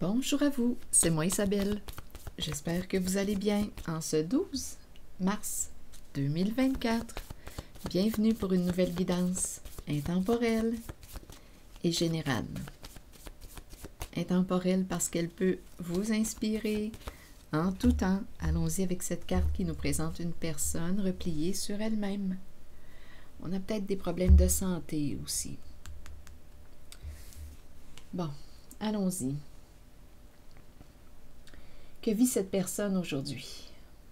Bonjour à vous, c'est moi Isabelle. J'espère que vous allez bien en ce 12 mars 2024. Bienvenue pour une nouvelle guidance intemporelle et générale. Intemporelle parce qu'elle peut vous inspirer en tout temps. Allons-y avec cette carte qui nous présente une personne repliée sur elle-même. On a peut-être des problèmes de santé aussi. Bon, allons-y. Que vit cette personne aujourd'hui?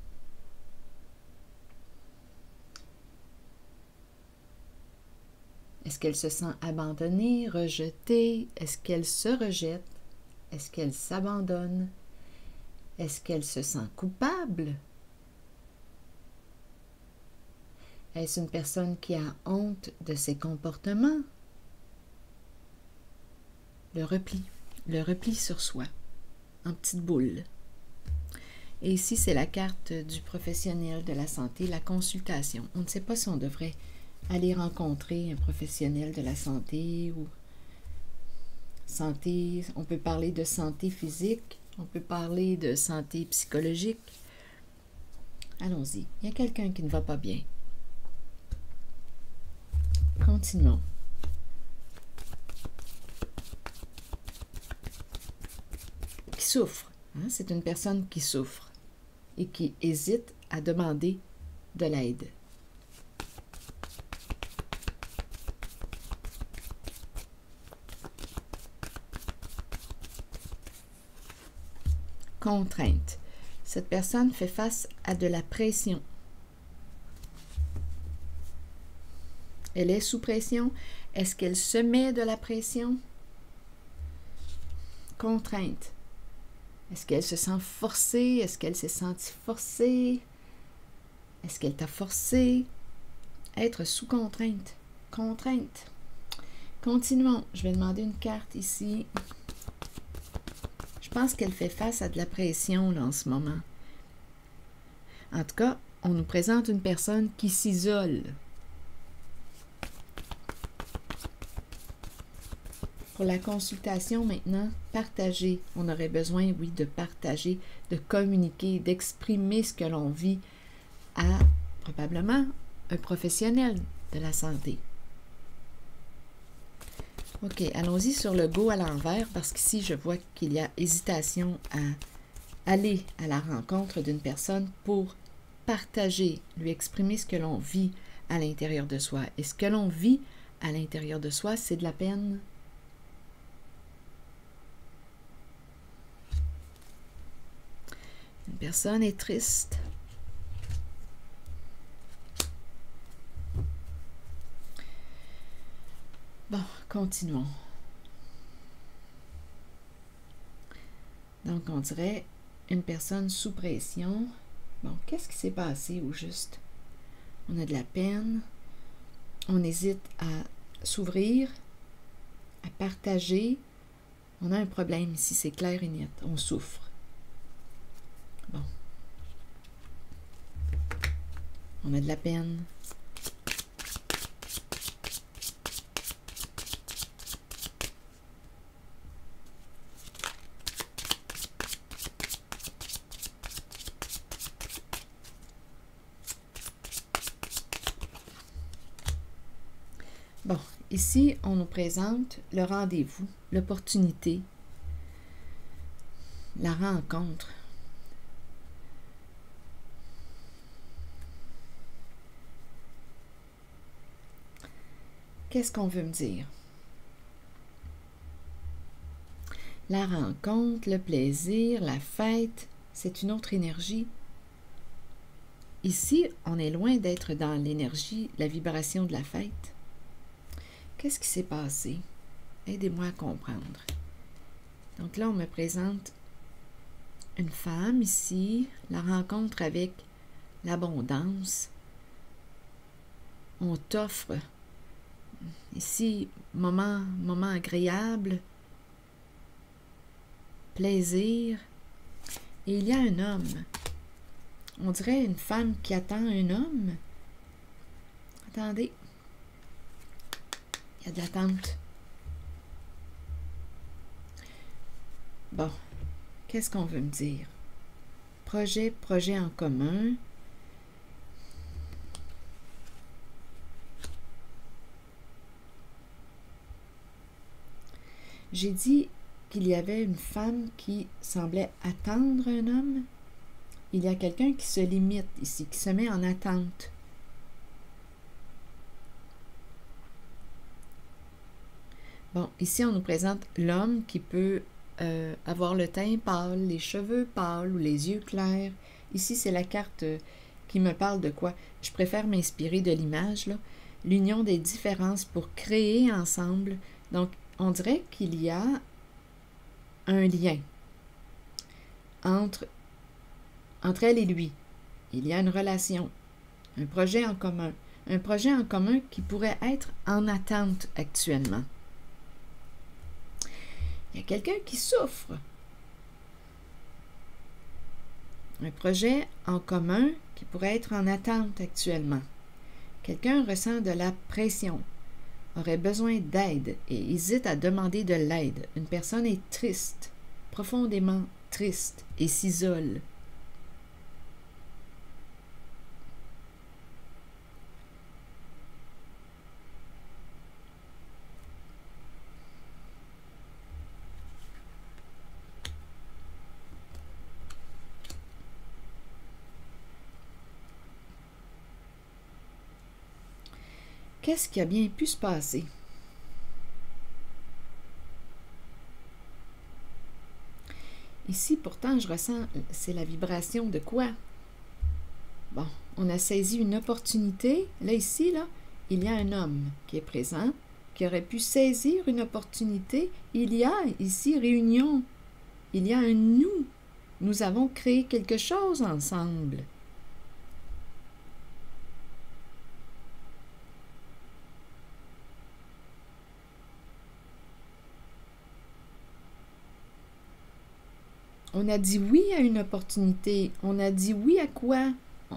Est-ce qu'elle se sent abandonnée, rejetée? Est-ce qu'elle se rejette? Est-ce qu'elle s'abandonne? Est-ce qu'elle se sent coupable? Est-ce une personne qui a honte de ses comportements? Le repli sur soi, en petite boule. Et ici, c'est la carte du professionnel de la santé, la consultation. On ne sait pas si on devrait aller rencontrer un professionnel de la santé ou santé. On peut parler de santé physique, on peut parler de santé psychologique. Allons-y. Il y a quelqu'un qui ne va pas bien. Continuons. Qui souffre. Hein? C'est une personne qui souffre et qui hésite à demander de l'aide. Contrainte. Cette personne fait face à de la pression. Elle est sous pression. Est-ce qu'elle se met de la pression? Contrainte. Est-ce qu'elle se sent forcée? Est-ce qu'elle s'est sentie forcée? Est-ce qu'elle t'a forcé? Être sous contrainte. Contrainte. Continuons. Je vais demander une carte ici. Je pense qu'elle fait face à de la pression là, en ce moment. En tout cas, on nous présente une personne qui s'isole. Pour la consultation maintenant, partager. On aurait besoin, oui, de partager, de communiquer, d'exprimer ce que l'on vit à, probablement, un professionnel de la santé. OK, allons-y sur le go à l'envers, parce qu'ici, je vois qu'il y a hésitation à aller à la rencontre d'une personne pour partager, lui exprimer ce que l'on vit à l'intérieur de soi. Et ce que l'on vit à l'intérieur de soi, c'est de la peine. Une personne est triste. Bon, continuons. Donc, on dirait une personne sous pression. Bon, qu'est-ce qui s'est passé au juste? On a de la peine. On hésite à s'ouvrir, à partager. On a un problème ici, c'est clair et net. On souffre. Bon. On a de la peine. Bon, ici, on nous présente le rendez-vous, l'opportunité, la rencontre. Qu'est-ce qu'on veut me dire? La rencontre, le plaisir, la fête, c'est une autre énergie. Ici, on est loin d'être dans l'énergie, la vibration de la fête. Qu'est-ce qui s'est passé? Aidez-moi à comprendre. Donc là, on me présente une femme ici, la rencontre avec l'abondance. On t'offre ici, moment agréable, plaisir. Et il y a un homme. On dirait une femme qui attend un homme. Attendez. Il y a de l'attente. Bon, qu'est-ce qu'on veut me dire? Projet en commun. J'ai dit qu'il y avait une femme qui semblait attendre un homme. Il y a quelqu'un qui se limite ici, qui se met en attente. Bon, ici, on nous présente l'homme qui peut avoir le teint pâle, les cheveux pâles ou les yeux clairs. Ici, c'est la carte qui me parle de quoi? Je préfère m'inspirer de l'image, là. L'union des différences pour créer ensemble. Donc, on dirait qu'il y a un lien entre elle et lui. Il y a une relation, un projet en commun. Un projet en commun qui pourrait être en attente actuellement. Il y a quelqu'un qui souffre. Un projet en commun qui pourrait être en attente actuellement. Quelqu'un ressent de la pression, aurait besoin d'aide et hésite à demander de l'aide. Une personne est triste, profondément triste et s'isole. Qu'est-ce qui a bien pu se passer? Ici, pourtant, je ressens, c'est la vibration de quoi? Bon, on a saisi une opportunité. Là, ici, là, il y a un homme qui est présent, qui aurait pu saisir une opportunité. Il y a ici réunion. Il y a un nous. Nous avons créé quelque chose ensemble. On a dit oui à une opportunité. On a dit oui à quoi?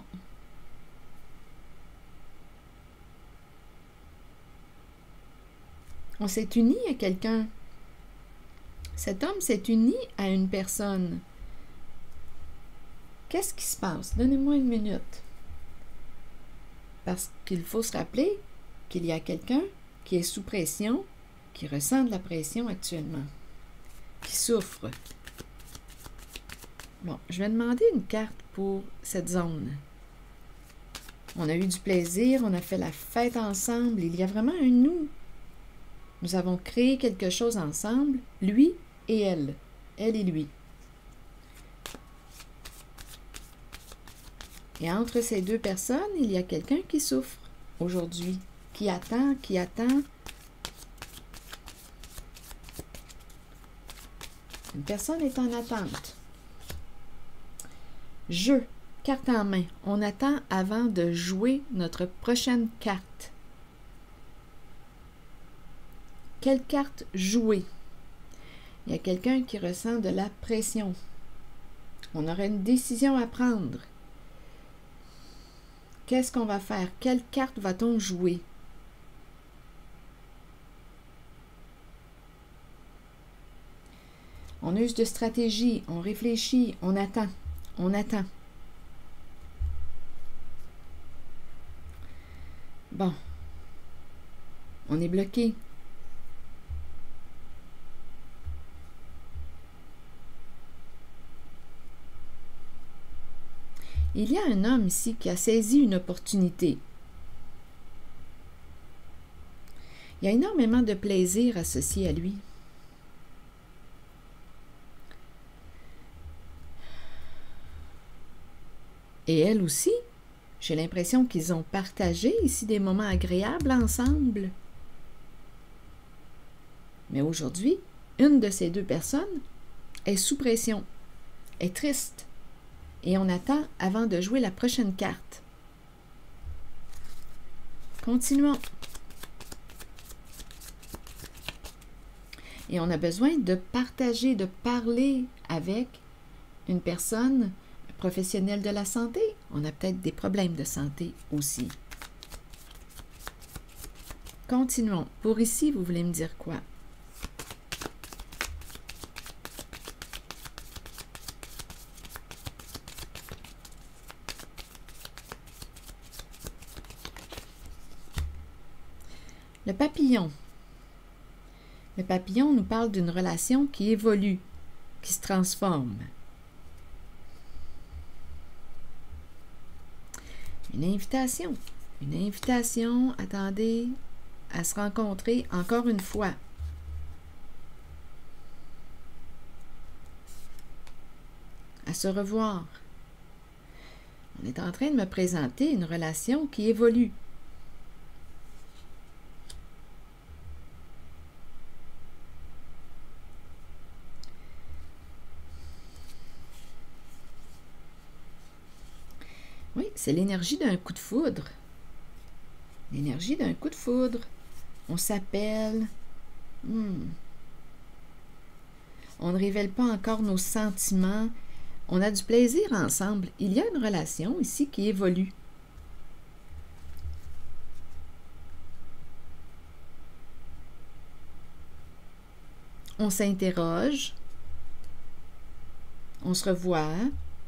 On s'est uni à quelqu'un. Cet homme s'est uni à une personne. Qu'est-ce qui se passe? Donnez-moi une minute. Parce qu'il faut se rappeler qu'il y a quelqu'un qui est sous pression, qui ressent de la pression actuellement, qui souffre. Bon, je vais demander une carte pour cette zone. On a eu du plaisir, on a fait la fête ensemble, il y a vraiment un nous. Nous avons créé quelque chose ensemble, lui et elle et lui. Et entre ces deux personnes, il y a quelqu'un qui souffre aujourd'hui, qui attend. Une personne est en attente. Jeu, carte en main. On attend avant de jouer notre prochaine carte. Quelle carte jouer? Il y a quelqu'un qui ressent de la pression. On aurait une décision à prendre. Qu'est-ce qu'on va faire? Quelle carte va-t-on jouer? On use de stratégie, on réfléchit, on attend. On attend. Bon. On est bloqué. Il y a un homme ici qui a saisi une opportunité. Il y a énormément de plaisir associé à lui. Et elle aussi, j'ai l'impression qu'ils ont partagé ici des moments agréables ensemble. Mais aujourd'hui, une de ces deux personnes est sous pression, est triste, et on attend avant de jouer la prochaine carte. Continuons. Et on a besoin de partager, de parler avec une personne professionnelle de la santé. On a peut-être des problèmes de santé aussi. Continuons. Pour ici, vous voulez me dire quoi? Le papillon. Le papillon nous parle d'une relation qui évolue, qui se transforme. Une invitation, attendez, à se rencontrer encore une fois. À se revoir. On est en train de me présenter une relation qui évolue. Oui, c'est l'énergie d'un coup de foudre. L'énergie d'un coup de foudre. On s'appelle. On ne révèle pas encore nos sentiments. On a du plaisir ensemble. Il y a une relation ici qui évolue. On s'interroge. On se revoit.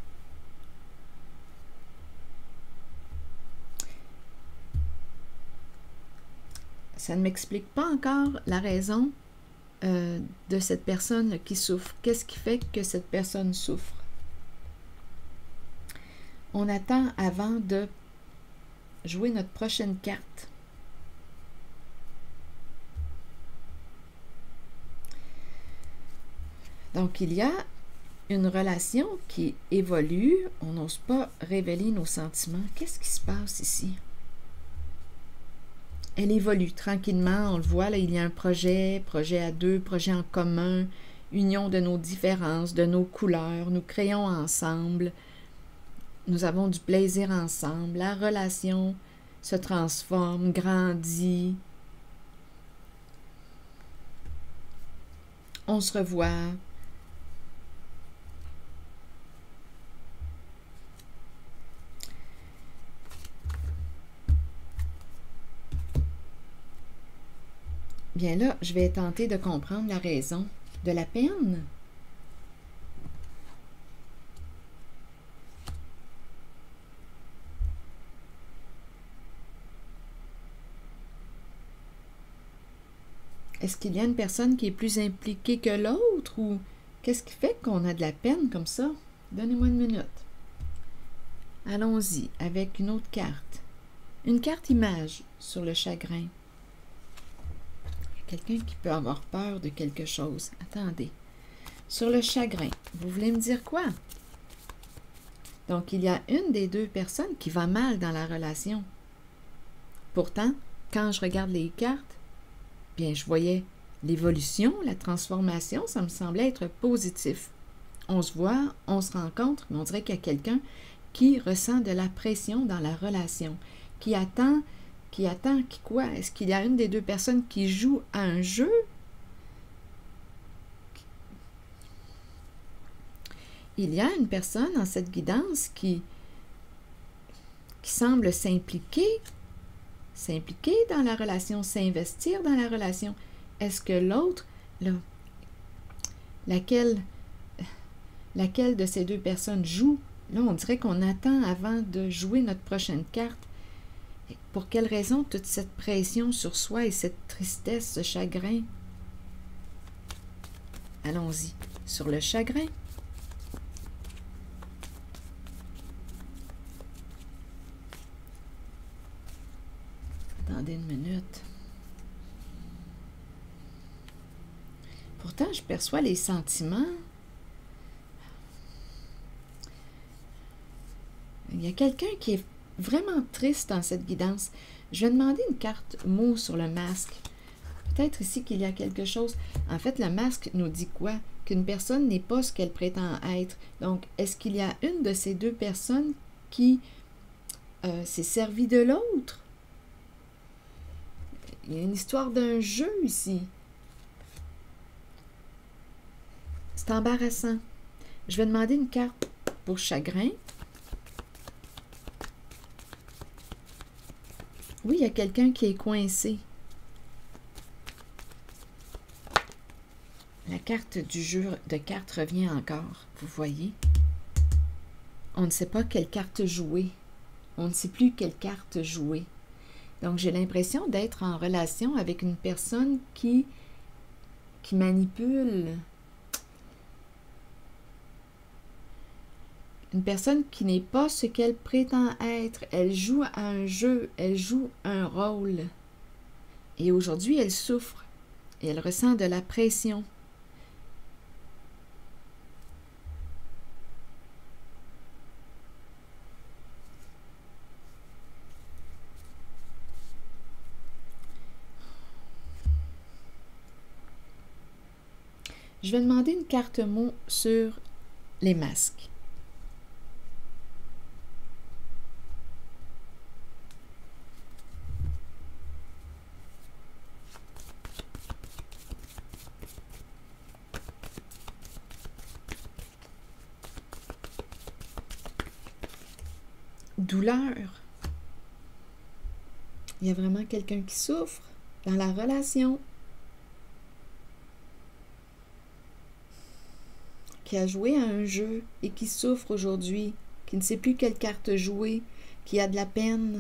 Ça ne m'explique pas encore la raison de cette personne qui souffre. Qu'est-ce qui fait que cette personne souffre? On attend avant de jouer notre prochaine carte. Donc, il y a une relation qui évolue. On n'ose pas révéler nos sentiments. Qu'est-ce qui se passe ici? Elle évolue tranquillement, on le voit, là, il y a un projet à deux, projet en commun, union de nos différences, de nos couleurs, nous créons ensemble, nous avons du plaisir ensemble, la relation se transforme, grandit, on se revoit. Bien là, je vais tenter de comprendre la raison de la peine. Est-ce qu'il y a une personne qui est plus impliquée que l'autre ou qu'est-ce qui fait qu'on a de la peine comme ça? Donnez-moi une minute. Allons-y avec une autre carte. Une carte image sur le chagrin. Quelqu'un qui peut avoir peur de quelque chose. Attendez. Sur le chagrin, vous voulez me dire quoi? Donc, il y a une des deux personnes qui va mal dans la relation. Pourtant, quand je regarde les cartes, bien, je voyais l'évolution, la transformation, ça me semblait être positif. On se voit, on se rencontre, mais on dirait qu'il y a quelqu'un qui ressent de la pression dans la relation, qui attend quoi? Est-ce qu'il y a une des deux personnes qui joue à un jeu? Il y a une personne dans cette guidance qui semble s'impliquer dans la relation, s'investir dans la relation. Est-ce que l'autre, laquelle de ces deux personnes joue? Là, on dirait qu'on attend avant de jouer notre prochaine carte. Pour quelle raison toute cette pression sur soi et cette tristesse, ce chagrin? Allons-y. Sur le chagrin. Attendez une minute. Pourtant, je perçois les sentiments. Il y a quelqu'un qui est vraiment triste dans cette guidance. Je vais demander une carte mot sur le masque. Peut-être ici qu'il y a quelque chose. En fait, le masque nous dit quoi? Qu'une personne n'est pas ce qu'elle prétend être. Donc, est-ce qu'il y a une de ces deux personnes qui s'est servie de l'autre? Il y a une histoire d'un jeu ici. C'est embarrassant. Je vais demander une carte pour chagrin. Oui, il y a quelqu'un qui est coincé. La carte du jeu de cartes revient encore, vous voyez. On ne sait pas quelle carte jouer. On ne sait plus quelle carte jouer. Donc, j'ai l'impression d'être en relation avec une personne qui manipule. Une personne qui n'est pas ce qu'elle prétend être. Elle joue à un jeu, elle joue un rôle. Et aujourd'hui, elle souffre. Et elle ressent de la pression. Je vais demander une carte mot sur les masques. Douleur. Il y a vraiment quelqu'un qui souffre dans la relation, qui a joué à un jeu et qui souffre aujourd'hui, qui ne sait plus quelle carte jouer, qui a de la peine.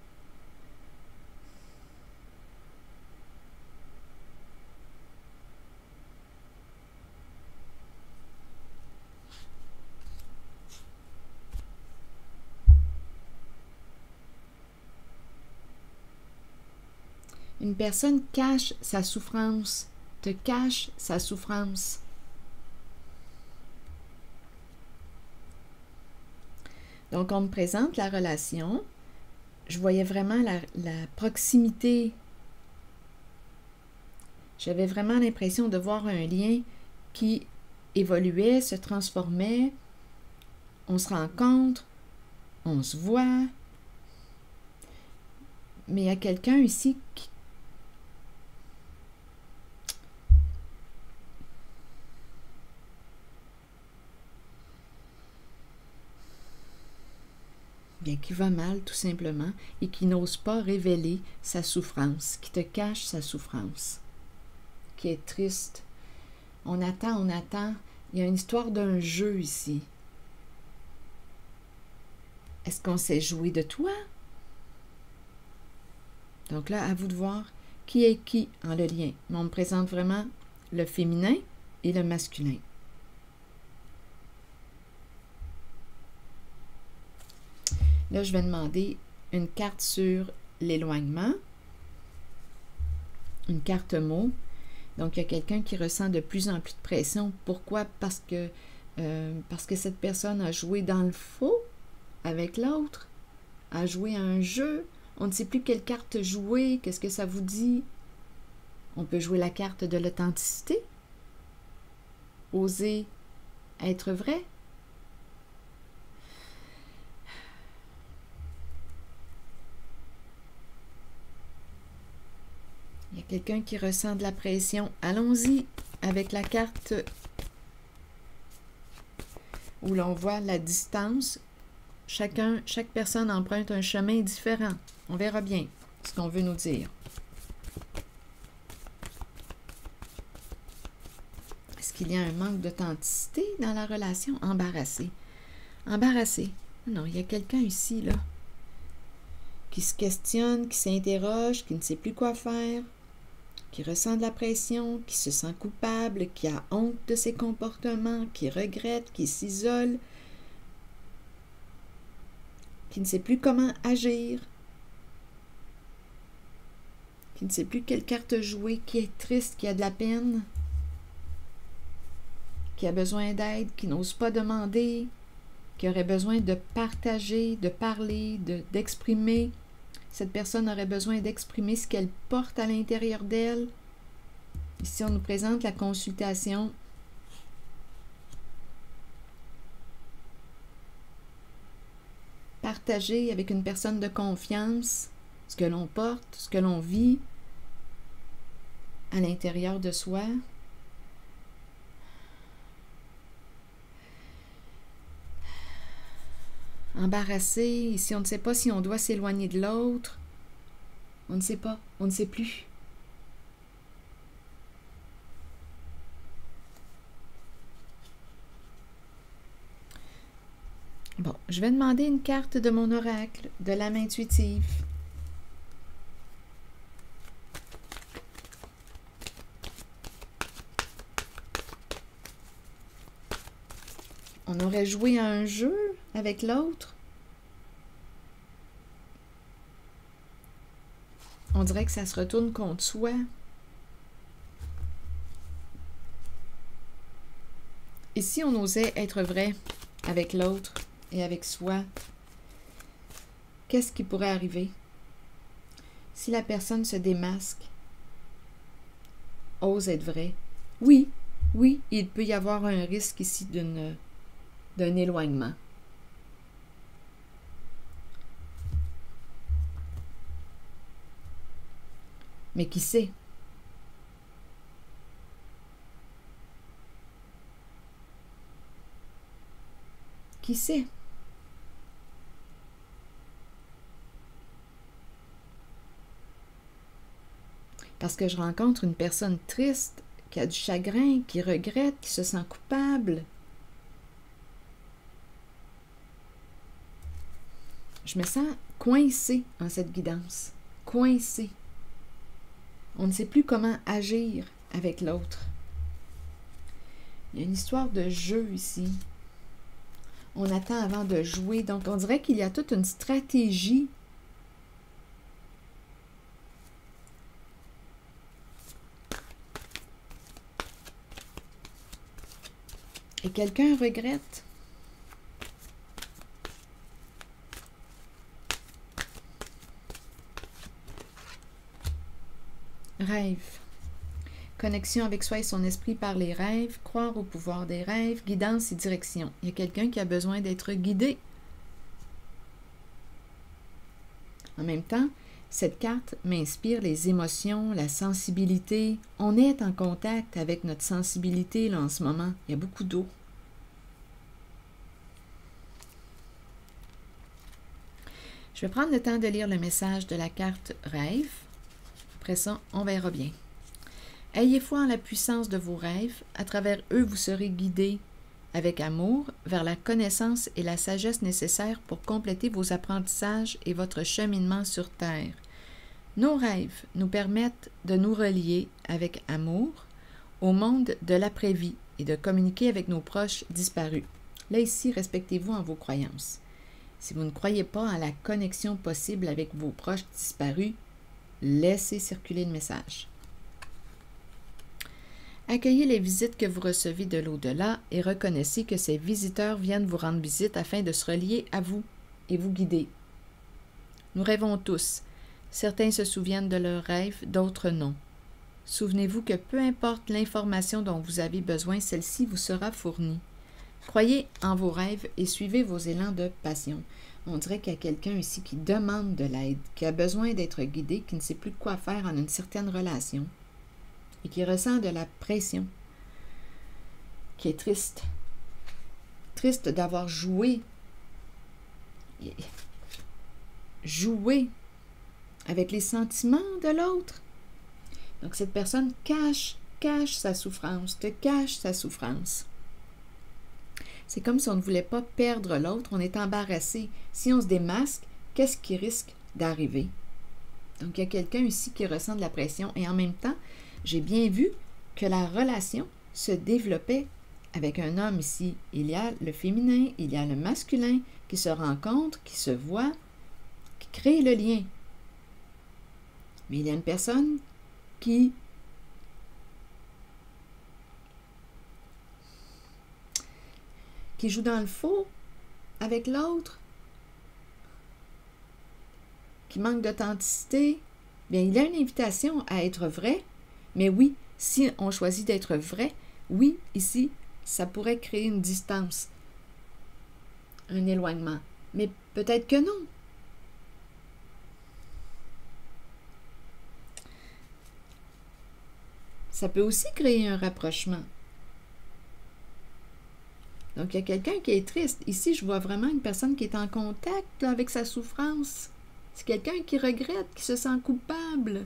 Une personne cache sa souffrance, te cache sa souffrance. Donc, on me présente la relation. Je voyais vraiment la proximité. J'avais vraiment l'impression de voir un lien qui évoluait, se transformait. On se rencontre, on se voit. Mais il y a quelqu'un ici qui... Bien, qui va mal tout simplement et qui n'ose pas révéler sa souffrance, qui te cache sa souffrance, qui est triste. On attend, on attend. Il y a une histoire d'un jeu ici. Est-ce qu'on s'est joué de toi? Donc là, à vous de voir qui est qui en le lien. Mais on me présente vraiment le féminin et le masculin. Là, je vais demander une carte sur l'éloignement, une carte mot. Donc, il y a quelqu'un qui ressent de plus en plus de pression. Pourquoi? Parce que cette personne a joué dans le faux avec l'autre, a joué à un jeu. On ne sait plus quelle carte jouer. Qu'est-ce que ça vous dit? On peut jouer la carte de l'authenticité. Oser être vrai. Il y a quelqu'un qui ressent de la pression. Allons-y avec la carte où l'on voit la distance. Chaque personne emprunte un chemin différent. On verra bien ce qu'on veut nous dire. Est-ce qu'il y a un manque d'authenticité dans la relation? Embarrassé. Embarrassé. Non, il y a quelqu'un ici, là, qui se questionne, qui s'interroge, qui ne sait plus quoi faire, qui ressent de la pression, qui se sent coupable, qui a honte de ses comportements, qui regrette, qui s'isole, qui ne sait plus comment agir, qui ne sait plus quelle carte jouer, qui est triste, qui a de la peine, qui a besoin d'aide, qui n'ose pas demander, qui aurait besoin de partager, de parler, d'exprimer. Cette personne aurait besoin d'exprimer ce qu'elle porte à l'intérieur d'elle. Ici, on nous présente la consultation. Partager avec une personne de confiance ce que l'on porte, ce que l'on vit à l'intérieur de soi. Embarrassé, ici on ne sait pas si on doit s'éloigner de l'autre. On ne sait pas, on ne sait plus. Bon, je vais demander une carte de mon oracle, de l'âme intuitive. On aurait joué à un jeu avec l'autre. On dirait que ça se retourne contre soi. Et si on osait être vrai avec l'autre et avec soi, qu'est-ce qui pourrait arriver? Si la personne se démasque, ose être vrai, oui, il peut y avoir un risque ici d'un éloignement. Mais qui sait? Qui sait? Parce que je rencontre une personne triste, qui a du chagrin, qui regrette, qui se sent coupable. Je me sens coincée en cette guidance. Coincée. On ne sait plus comment agir avec l'autre. Il y a une histoire de jeu ici. On attend avant de jouer. Donc, on dirait qu'il y a toute une stratégie. Et quelqu'un regrette. Rêve. Connexion avec soi et son esprit par les rêves, croire au pouvoir des rêves, guidance et direction. Il y a quelqu'un qui a besoin d'être guidé. En même temps, cette carte m'inspire les émotions, la sensibilité. On est en contact avec notre sensibilité là, en ce moment. Il y a beaucoup d'eau. Je vais prendre le temps de lire le message de la carte rêve. Après ça, on verra bien. Ayez foi en la puissance de vos rêves. À travers eux, vous serez guidés avec amour vers la connaissance et la sagesse nécessaires pour compléter vos apprentissages et votre cheminement sur Terre. Nos rêves nous permettent de nous relier avec amour au monde de l'après-vie et de communiquer avec nos proches disparus. Là, ici, respectez-vous en vos croyances. Si vous ne croyez pas à la connexion possible avec vos proches disparus, laissez circuler le message. Accueillez les visites que vous recevez de l'au-delà et reconnaissez que ces visiteurs viennent vous rendre visite afin de se relier à vous et vous guider. Nous rêvons tous. Certains se souviennent de leurs rêves, d'autres non. Souvenez-vous que peu importe l'information dont vous avez besoin, celle-ci vous sera fournie. Croyez en vos rêves et suivez vos élans de passion. On dirait qu'il y a quelqu'un ici qui demande de l'aide, qui a besoin d'être guidé, qui ne sait plus quoi faire en une certaine relation et qui ressent de la pression, qui est triste. Triste d'avoir joué avec les sentiments de l'autre. Donc cette personne cache sa souffrance, te cache sa souffrance. C'est comme si on ne voulait pas perdre l'autre, on est embarrassé. Si on se démasque, qu'est-ce qui risque d'arriver? Donc il y a quelqu'un ici qui ressent de la pression et en même temps, j'ai bien vu que la relation se développait avec un homme ici. Il y a le féminin, il y a le masculin qui se rencontrent, qui se voient, qui créent le lien. Mais il y a une personne qui joue dans le faux avec l'autre, qui manque d'authenticité. Bien, il y a une invitation à être vrai, mais oui, si on choisit d'être vrai, oui, ici, ça pourrait créer une distance, un éloignement. Mais peut-être que non. Ça peut aussi créer un rapprochement. Donc, il y a quelqu'un qui est triste. Ici, je vois vraiment une personne qui est en contact là, avec sa souffrance. C'est quelqu'un qui regrette, qui se sent coupable.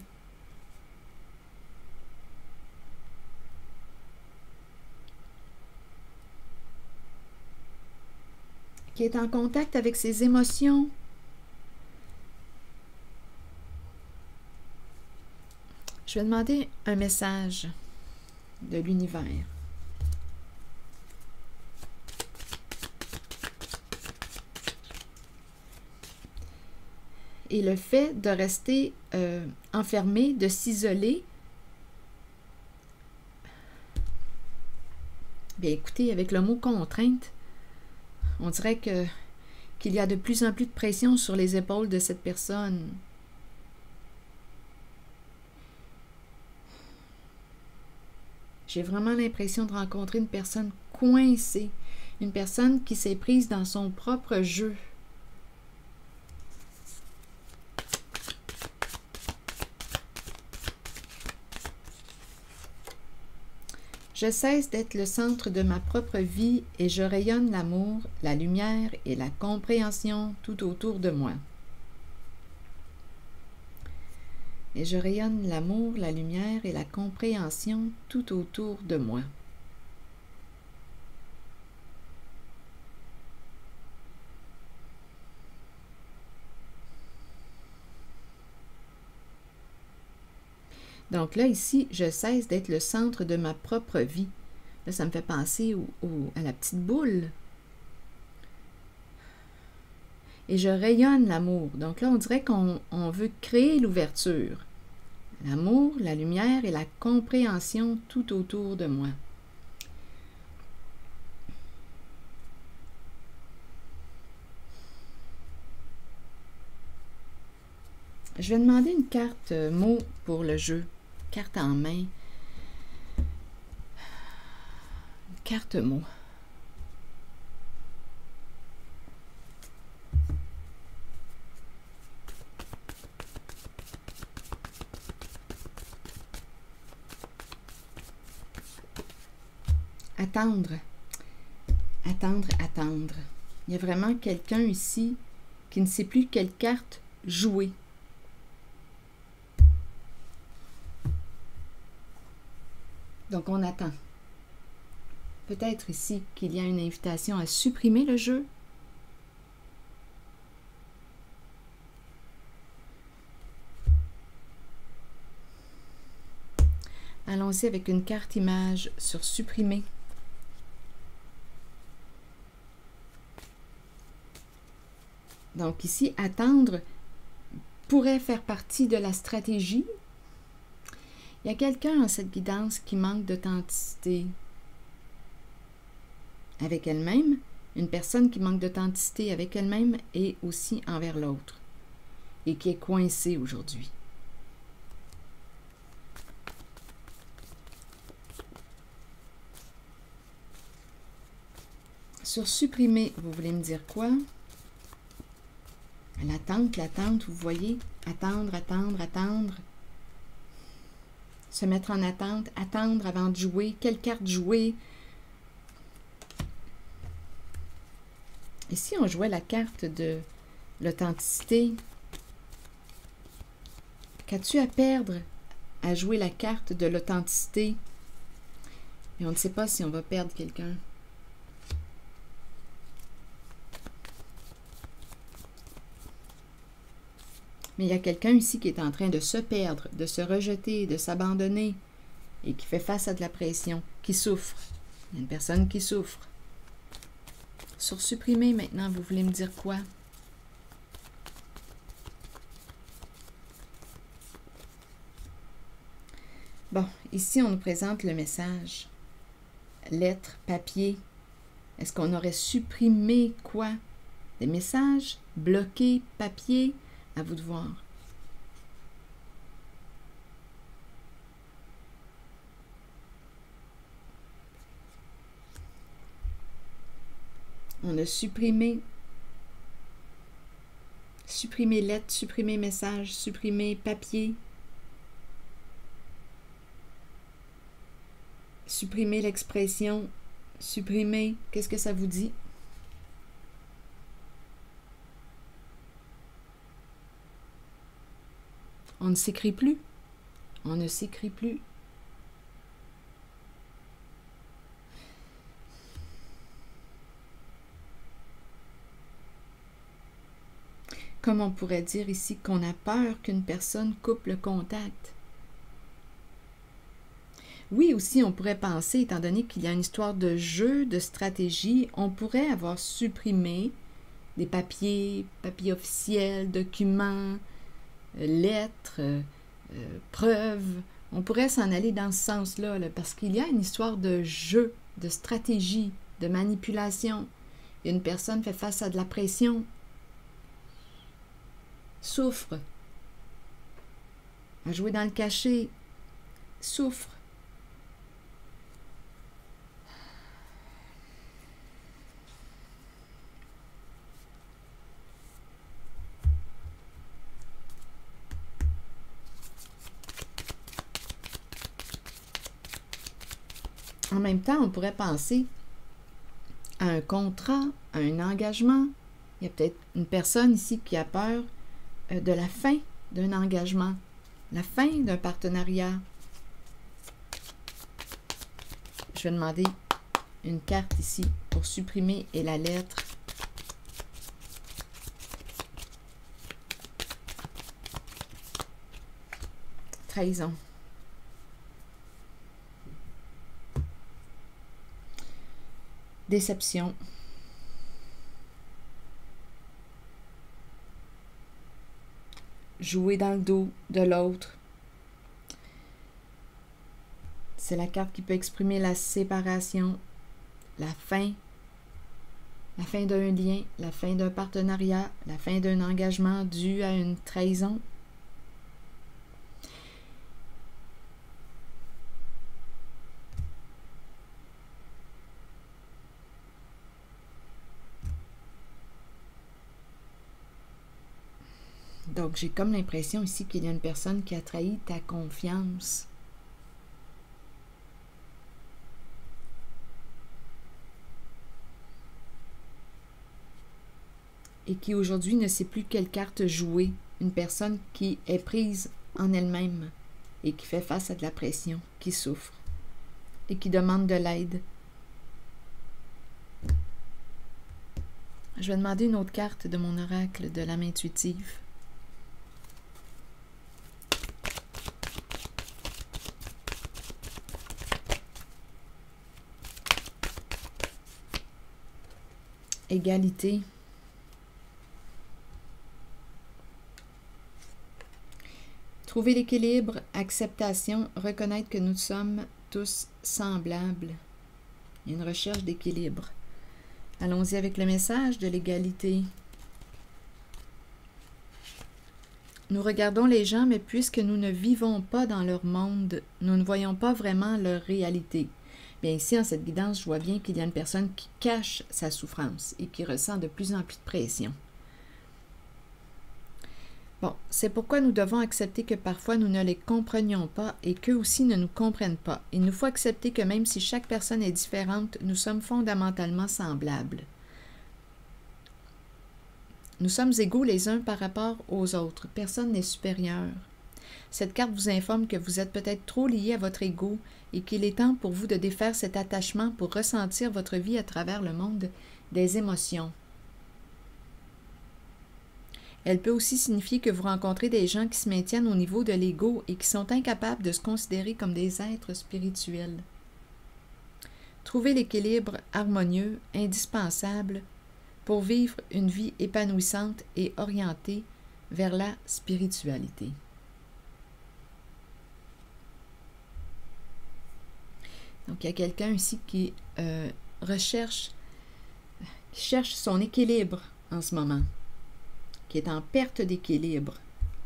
Qui est en contact avec ses émotions. Je vais demander un message de l'univers. et le fait de rester enfermé, de s'isoler, bien écoutez, avec le mot contrainte, on dirait qu'il y a de plus en plus de pression sur les épaules de cette personne. J'ai vraiment l'impression de rencontrer une personne coincée, une personne qui s'est prise dans son propre jeu. Je cesse d'être le centre de ma propre vie et je rayonne l'amour, la lumière et la compréhension tout autour de moi. Et je rayonne l'amour, la lumière et la compréhension tout autour de moi. Donc là, ici, je cesse d'être le centre de ma propre vie. Là, ça me fait penser à la petite boule. Et je rayonne l'amour. Donc là, on dirait qu'on veut créer l'ouverture. L'amour, la lumière et la compréhension tout autour de moi. Je vais demander une carte mot pour le jeu. Carte en main. Carte mot. Attendre. Attendre, attendre. Il y a vraiment quelqu'un ici qui ne sait plus quelle carte jouer. Donc, on attend. Peut-être ici qu'il y a une invitation à supprimer le jeu. Allons-y avec une carte image sur supprimer. Donc ici, attendre pourrait faire partie de la stratégie. Il y a quelqu'un en cette guidance qui manque d'authenticité avec elle-même, une personne qui manque d'authenticité avec elle-même et aussi envers l'autre, et qui est coincée aujourd'hui. Sur supprimer, vous voulez me dire quoi? L'attente, vous voyez? Attendre, attendre, attendre. Se mettre en attente, attendre avant de jouer. Quelle carte jouer? Et si on jouait la carte de l'authenticité? Qu'as-tu à perdre à jouer la carte de l'authenticité? Et on ne sait pas si on va perdre quelqu'un. Mais il y a quelqu'un ici qui est en train de se perdre, de se rejeter, de s'abandonner et qui fait face à de la pression, qui souffre. Il y a une personne qui souffre. Sur supprimer maintenant, vous voulez me dire quoi? Bon, ici on nous présente le message. Lettre, papier. Est-ce qu'on aurait supprimé quoi? Des messages? Bloqué, papier? À vous de voir. On a supprimé lettre, supprimé message, supprimé papier, supprimer l'expression, supprimer, qu'est-ce que ça vous dit? On ne s'écrit plus. On ne s'écrit plus. Comme on pourrait dire ici qu'on a peur qu'une personne coupe le contact. Oui, aussi, on pourrait penser, étant donné qu'il y a une histoire de jeu, de stratégie, on pourrait avoir supprimé des papiers, papiers officiels, documents, lettres, preuves. On pourrait s'en aller dans ce sens-là, là, parce qu'il y a une histoire de jeu, de stratégie, de manipulation. Une personne fait face à de la pression, souffre, a joué dans le cachet, souffre. En même temps, on pourrait penser à un contrat, à un engagement. Il y a peut-être une personne ici qui a peur de la fin d'un engagement, la fin d'un partenariat. Je vais demander une carte ici pour supprimer et la lettre. Trahison. Déception. Jouer dans le dos de l'autre. C'est la carte qui peut exprimer la séparation, la fin d'un lien, la fin d'un partenariat, la fin d'un engagement dû à une trahison. Donc, j'ai comme l'impression ici qu'il y a une personne qui a trahi ta confiance. Et qui aujourd'hui ne sait plus quelle carte jouer. Une personne qui est prise en elle-même et qui fait face à de la pression, qui souffre et qui demande de l'aide. Je vais demander une autre carte de mon oracle de l'âme intuitive. Égalité. Trouver l'équilibre, acceptation, reconnaître que nous sommes tous semblables. Il y a une recherche d'équilibre. Allons-y avec le message de l'égalité. Nous regardons les gens, mais puisque nous ne vivons pas dans leur monde, nous ne voyons pas vraiment leur réalité. Bien ici, en cette guidance, je vois bien qu'il y a une personne qui cache sa souffrance et qui ressent de plus en plus de pression. Bon, c'est pourquoi nous devons accepter que parfois nous ne les comprenions pas et qu'eux aussi ne nous comprennent pas. Il nous faut accepter que même si chaque personne est différente, nous sommes fondamentalement semblables. Nous sommes égaux les uns par rapport aux autres. Personne n'est supérieur. Cette carte vous informe que vous êtes peut-être trop liés à votre ego et qu'il est temps pour vous de défaire cet attachement pour ressentir votre vie à travers le monde des émotions. Elle peut aussi signifier que vous rencontrez des gens qui se maintiennent au niveau de l'ego et qui sont incapables de se considérer comme des êtres spirituels. Trouvez l'équilibre harmonieux, indispensable, pour vivre une vie épanouissante et orientée vers la spiritualité. Donc, il y a quelqu'un ici qui cherche son équilibre en ce moment, qui est en perte d'équilibre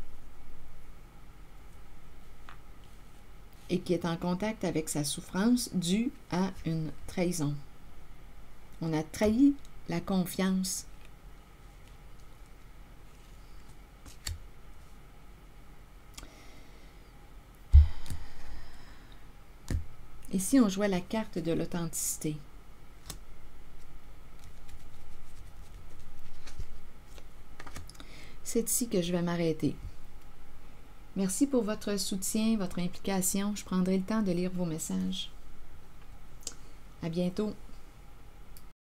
et qui est en contact avec sa souffrance due à une trahison. On a trahi la confiance. Ici, on jouait la carte de l'authenticité. C'est ici que je vais m'arrêter. Merci pour votre soutien, votre implication. Je prendrai le temps de lire vos messages. À bientôt.